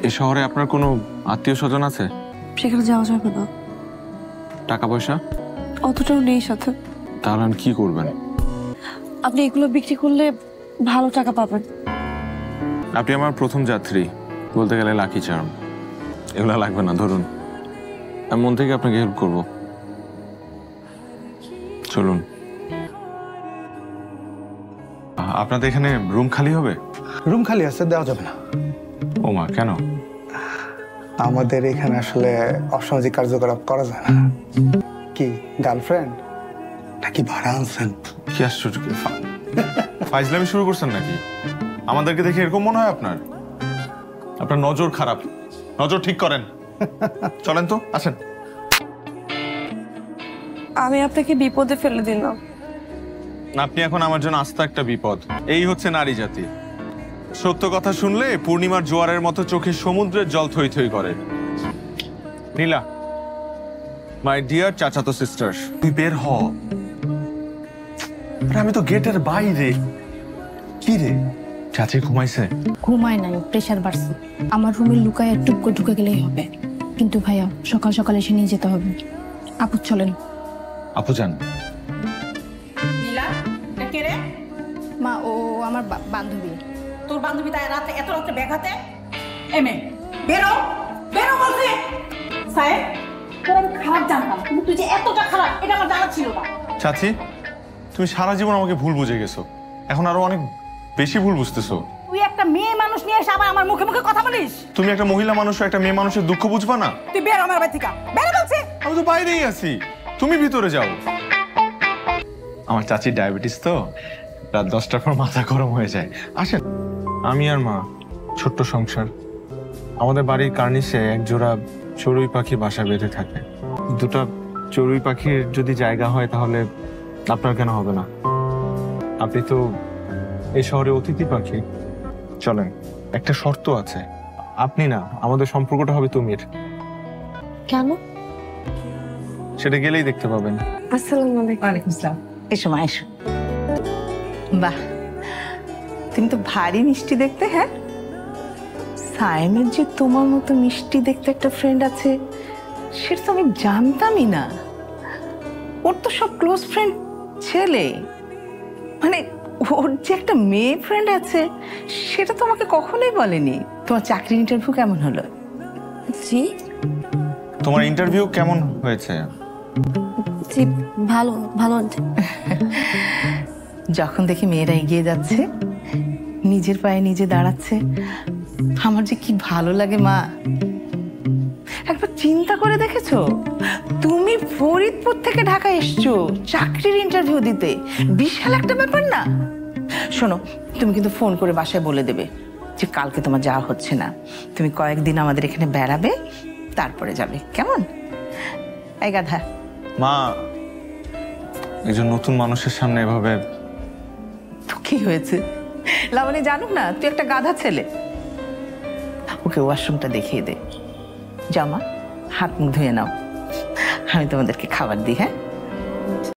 এই শহরে আপনার কোনো আত্মীয় স্বজন আছে? সেখানে যাওয়া যাবে না। টাকা পয়সা? অতটাও নেই সাথে। তাহলে কি করবেন? আপনি এগুলো বিক্রি করলে ভালো টাকা পাবেন। আপনি আমার প্রথম যাত্রী, বলতে গেলে লাকি চার্ম। এগুলো লাগবে না, ধরুন। আমি মন থেকে আপনাকে হেল্প করব। চলুন। আপনাদের এখানে রুম খালি হবে? রুম খালি আছে, দেওয়া যাবে না। ও মা, কেন? আমাদের এখানে আসলে অসামাজিক কার্যকলাপ করা যায় না। কি গার্লফ্রেন্ড নাকি ভাড়া আনছেন? কি আশ্চর্য! ফাইজলামি শুরু করছেন নাকি? আমাদেরকে দেখে এরকম মনে হয় আপনার? আপনার নজর খারাপ, নজর ঠিক করেন। চলেন তো, আসেন। আমি আপনাকে বিপদে ফেলে দিলাম। আপনি এখন আমার জন্য আস্ত একটা বিপদ। এই হচ্ছে নারী জাতি। সত্য কথা শুনলে পূর্ণিমার জোয়ারের মতো চোখে সমুদ্রের জল থই থই করে। নীলা, মাই ডিয়ার চাচাতো সিস্টার, তুই বের হ। আমি তো গেটের বাইরে। কি রে, চাচি ঘুমাইছে? ঘুমায় নাই, প্রেশার বাড়ছে। আমার রুমে লুকায় টুকু ঢুকে গেলেই হবে, কিন্তু ভাইয়া সকাল সকাল এসে নিয়ে যেতে হবে। আপু চলেন। আপু যান। মা, ও আমার বান্ধবী। তোর বান্ধবী তাই রাতে এত রাতে ব্যাঘাতে এমে বেরো বেরো বলছে। সাহেব, তোর আমি খারাপ জানতাম, কিন্তু তুই যে এতটা খারাপ এটা আমার জানা ছিল না। চাচি, তুমি সারা জীবন আমাকে ভুল বুঝে গেছো, এখন আরো অনেক বেশি ভুল বুঝতেছো। তুই একটা মেয়ে মানুষ নিয়ে এসে আবার আমার মুখে মুখে কথা বলিস? তুমি একটা মহিলা মানুষ, একটা মেয়ে মানুষের দুঃখ বুঝবা না? তুই বেরো আমার বাড়ি থেকে, বেরো বলছে। আমি তো বাইরেই আছি, তুমি ভিতরে যাও। আমার চাচির ডায়াবেটিস তো, রাত 10টার পর মাথা গরম হয়ে যায়। আসেন। আমি আর মা, ছোট্ট সংসার। আমাদের বাড়ির কার্নিশে এক জোড়া চড়ুই পাখি বাসা বেঁধে থাকে। দুটা চড়ুই পাখির যদি জায়গা হয় তাহলে আপনার কেন হবে না? আপনি তো এই শহরে অতিথি পাখি। চলেন, একটা শর্ত আছে। আপনি না, আমাদের সম্পর্কটা হবে তুমির। কেন? সেটা গেলেই দেখতে পাবেন। আসসালামু আলাইকুম। ওয়ালাইকুম আসসালাম। এসো মা, এসো। বাহ, তুমি তো ভারী মিষ্টি দেখতে। হ্যাঁ, সাইমের যে তোমার মতো মিষ্টি দেখতে একটা ফ্রেন্ড আছে সেটা তো আমি জানতামই না। ওর তো সব ক্লোজ ফ্রেন্ড ছেলে, মানে ওর যে একটা মেয়ে ফ্রেন্ড আছে সেটা তো আমাকে কখনোই বলেনি। তোমার চাকরির ইন্টারভিউ কেমন হলো? জি তোমার ইন্টারভিউ কেমন হয়েছে? জি, ভালো ভালো আন্টি। যখন দেখি মেয়েরা এগিয়ে যাচ্ছে, নিজের পায়ে নিজে দাঁড়াচ্ছে, আমার যে কি ভালো লাগে মা। একবার চিন্তা করে দেখেছো, তুমি ফরিদপুর থেকে ঢাকা এসছো চাকরির ইন্টারভিউ দিতে, বিশাল একটা ব্যাপার না? শোনো, তুমি কিন্তু ফোন করে বাসায় বলে দেবে যে কালকে তোমার যাওয়া হচ্ছে না, তুমি কয়েকদিন আমাদের এখানে বেড়াবে, তারপরে যাবে, কেমন? এই গাধা। মা, একজন নতুন মানুষের সামনে এভাবে। তো কি হয়েছে, লাবণী জানুক না তুই একটা গাধা ছেলে। ওকে ওয়াশরুমটা দেখিয়ে দে। জামা, হাত মুখ ধুয়ে নাও, আমি তোমাদেরকে খাবার দিই। হ্যাঁ।